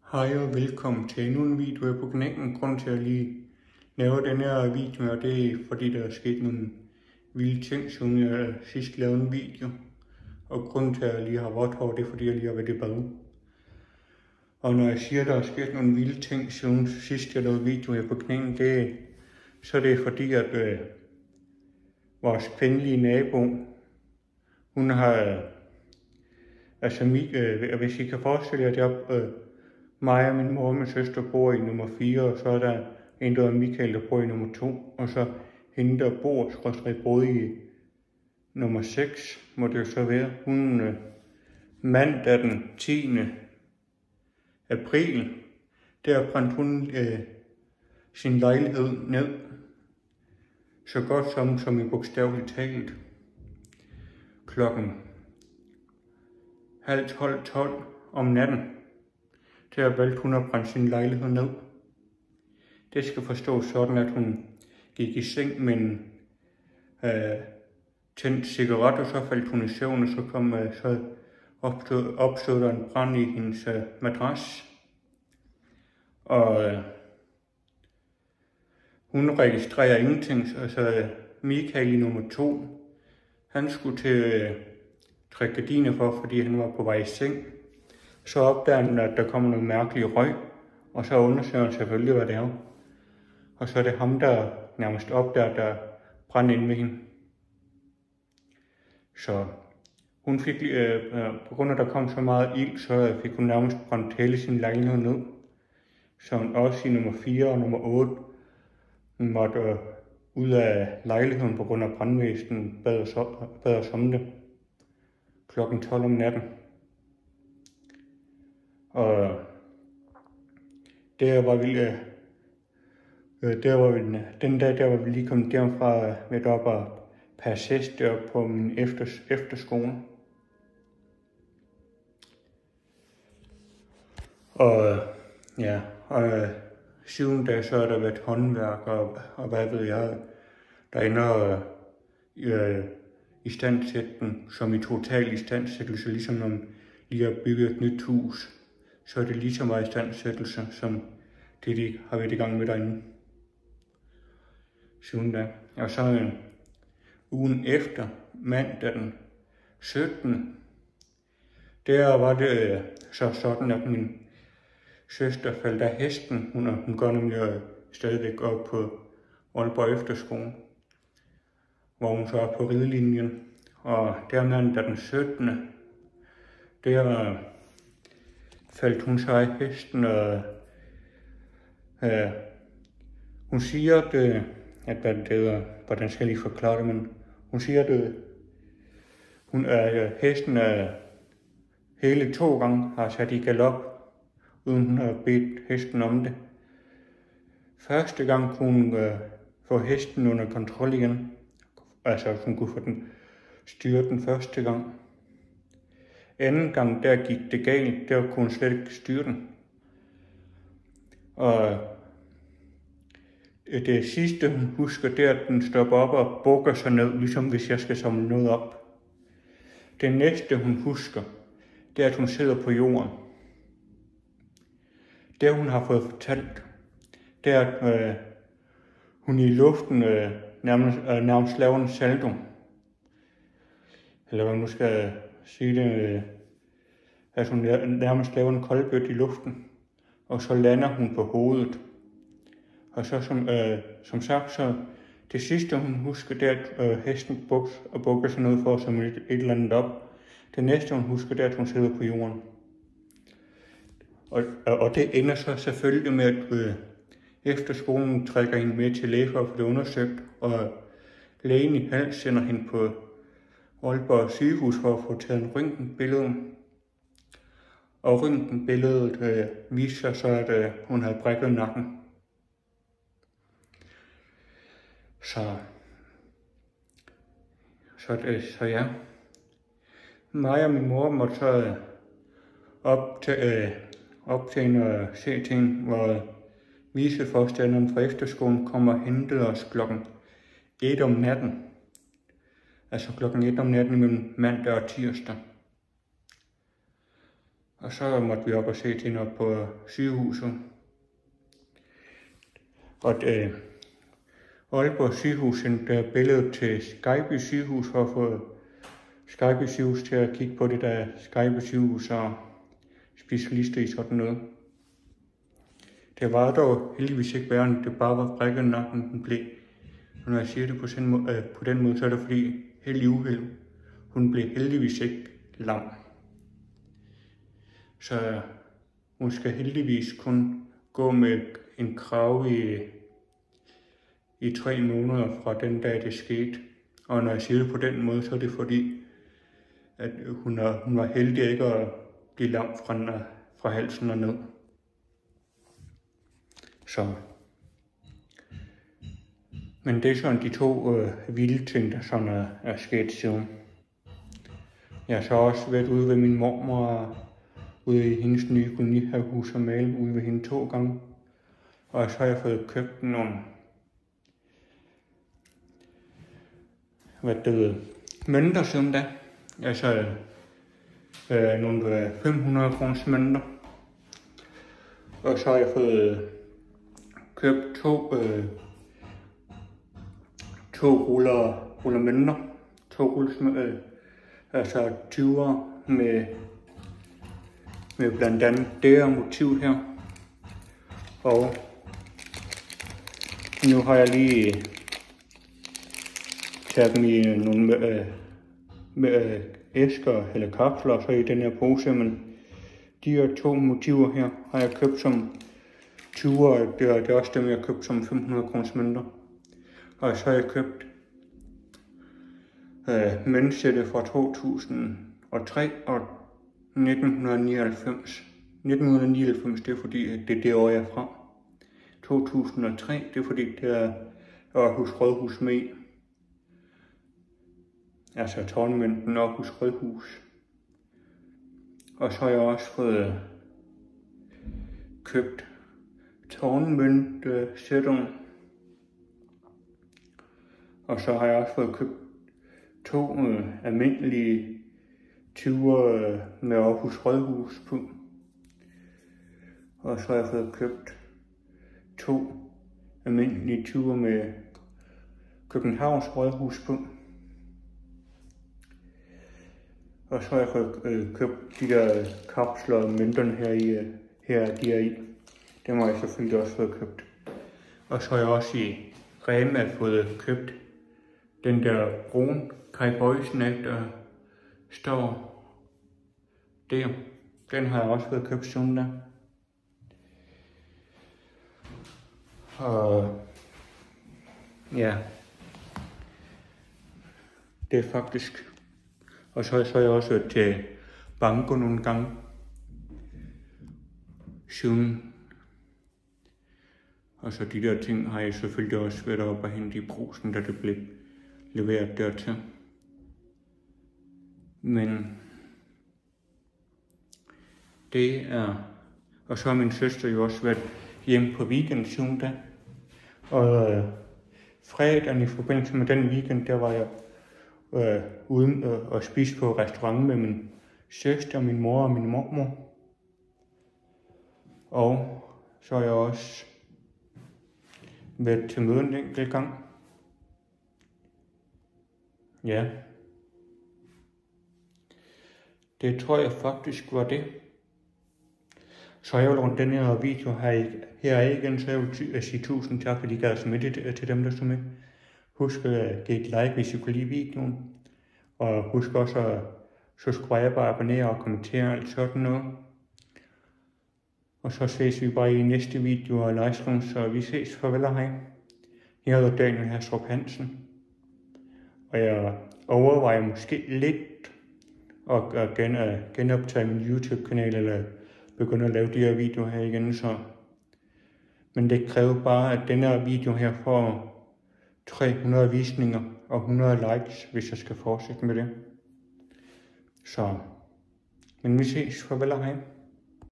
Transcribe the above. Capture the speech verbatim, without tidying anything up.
Hej og velkommen til endnu en video her på kanalen. Grunden til at jeg lige laver den her video, og det er fordi der er sket nogle vilde ting, siden jeg sidst lavede en video. Og grunden til at jeg lige har vådt hår, det er fordi jeg lige har været i bad. Og når jeg siger, at der er sket nogle vilde ting, siden sidst jeg lavede video her på kanalen, det, så er det fordi, at øh, vores kvindelige nabo, hun har, altså øh, hvis I kan forestille jer det op, øh, mig og min mor og min søster bor i nummer fire, og så er der en, der hedder Michael, der bor i nummer to, og så hende, der bor, skråstreg, både i nummer seks, må det jo så være. Hun øh, mandag den tiende april, der brændte hun øh, sin lejlighed ned, så godt som, som i bogstaveligt talt, klokken halv tolv, tolv om natten. Der valgte hun at brænde sin lejlighed ned. Det skal forstås sådan, at hun gik i seng med en øh, tændt cigaret, og så faldt hun i søvn, og så, kom, øh, så opstod, opstod der en brand i hendes øh, madras. Og øh, hun registrerer ingenting, altså Michael i nummer to, han skulle til øh, trække gardiner for, fordi han var på vej i seng. Så opdager han, at der kommer noget mærkeligt røg, og så undersøger han selvfølgelig, hvad det er. Og så er det ham, der nærmest opdager, der brænder ind med hende. Så hun fik, øh, på grund af, at der kom så meget ild, så fik hun nærmest brændt hele sin lejlighed ned. Så hun også i nummer fire og nummer otte måtte øh, ud af lejligheden på grund af brandvæsenet, bad os, bad os om det klokken tolv om natten. Og der var vi, øh, der var vi, den dag, der var vi lige kommet derfra med op og passe hest der på min efter, efterskole. Og ja, og siden da så har der været håndværk og, og hvad ved jeg, derinde og øh, istandsætte den, som i total istandsættelse, ligesom når man lige har bygget et nyt hus. Så er det lige så meget istandsættelse, som det, de har været i gang med derinde. Siden da. Og så en ugen efter, mandag den syttende, der var det så sådan, at min søster faldt af hesten. Hun, hun går nemlig stadigvæk op på Aalborg Efterskole, hvor hun så er på ridelinjen. Og der mandag den syttende, der faldt hun så af hesten, og øh, hun siger, at, at hvad det hedder, hvordan skal jeg lige forklare det, men hun siger, at hun er, hesten er hele to gange har sat i galop, uden hun har bedt hesten om det. Første gang kunne hun øh, få hesten under kontrol igen, altså hun kunne få den styret den første gang. Anden gang, der gik det galt, der kunne hun slet ikke styre den. Og det sidste, hun husker, det er, at den stopper op og bukker sig ned, ligesom hvis jeg skal samle noget op. Det næste, hun husker, det er, at hun sidder på jorden. Det, hun har fået fortalt, det er, at øh, hun i luften øh, nærmest, øh, nærmest laver en salto. Eller hvad man nu skal sige det, øh, at hun nærmest laver en koldbøtte i luften, og så lander hun på hovedet. Og så som, øh, som sagt, så det sidste hun husker, det er, at øh, hesten buks og bukker sig ned for at samle et, et eller andet op. Det næste hun husker, det er, at hun sidder på jorden. Og, og det ender så selvfølgelig med, at øh, efterskolen trækker hende med til læge for at få det undersøgt, og lægen i Hals sender hende på Aalborg sygehus for at få taget en røntgenbillede. Og røntgenbilledet øh, viser så, at øh, hun havde brækket nakken. Så, så, øh, så ja. Mig og min mor måtte så øh, op til, øh, op til en og se ting, hvor viceforstanderen fra efterskolen kommer og hentede os klokken et om natten. Altså klokken et om natten mellem mandag og tirsdag. Og så måtte vi op og se til hende op på sygehuset. Og øh, Aalborg sygehus sendte billedet til Skejby sygehus for at få Skejby sygehus til at kigge på det, der Skejby sygehus og specialister i sådan noget. Det var dog heldigvis ikke værre, end det bare var brækket nakken, den blev. Og når jeg siger det på, sådan måde, øh, på den måde, så er det fordi heldig uheld. Hun blev heldigvis ikke lam. Så hun skal heldigvis kun gå med en krave i, i tre måneder fra den dag, det skete. Og når jeg siger det på den måde, så er det fordi, at hun, er, hun var heldig ikke at blive lam fra, fra halsen og ned. Så. Men det er sådan de to øh, vilde ting, der sådan er, er sket siden. Jeg har så også været ude ved min mormor, ude i hendes nye kolonihavehus og male ude ved hende to gange. Og så har jeg fået købt nogle, hvad det ved, mønter siden da. Altså øh, nogle fem hundrede kroners mønter. Og så har jeg fået købt to, øh, to ruller, ruller mønter. To ruller, øh, altså tyver med, med blandt andet det her motiv her. Og nu har jeg lige taget dem i nogle øh, med, øh, æsker eller kapsler så i den her pose, men de her to motiver her har jeg købt som tyver, det er, det er også dem, jeg har købt som fem hundrede kroners mønter. Og så har jeg købt øh, møntsættet fra to tusind og tre og nitten nioghalvfems. nitten nioghalvfems, det er fordi, det er det år, jeg er fra. to tusind og tre, det er fordi, det er Aarhus Rådhus med i. Altså tårnmønten Aarhus Rådhus. Og så har jeg også fået købt tårnmøntsætterne. Og så har jeg også fået købt to øh, almindelige tyver øh, med Aarhus Rådhus på. Og så har jeg fået købt to almindelige tyver med Københavns Rådhus på. Og så har jeg fået øh, købt de der kapsler og mønterne her i, øh, her de er i. Dem har jeg selvfølgelig også fået købt. Og så har jeg også i Rema fået købt den der brune Kai Boysen, der står der. Den har jeg også fået købt søndag. Og ja, det er faktisk. Og så, så har jeg også været til banko nogle gange siden. Og så de der ting har jeg selvfølgelig også været oppe og hente i brusen, da det blev leveret dertil. Men det er. Og så har min søster jo også været hjemme på weekend siden da. Og øh, fredagen i forbindelse med den weekend, der var jeg øh, uden øh, at spise på restaurant med min søster, min mor og min mormor. Og så har jeg også været til møde en enkelt gang. Ja. Det tror jeg faktisk var det. Så jeg vil rundt den her video her, her igen, så jeg vil sige tusind tak, fordi I gad med det til dem, der så med. Husk at give et like, hvis I kunne lide videoen. Og husk også at subscribe og abonnere og kommentere alt sådan noget. Og så ses vi bare i næste video og livestream, så vi ses. Farvel og hej. Jeg hedder Daniel Hastrup Hansen. Og jeg overvejer måske lidt at gen, genoptage min YouTube-kanal, eller begynde at lave de her videoer her igen. Så. Men det kræver bare, at denne her video her får tre hundrede visninger og hundrede likes, hvis jeg skal fortsætte med det. Så, men vi ses. Farvel og hej.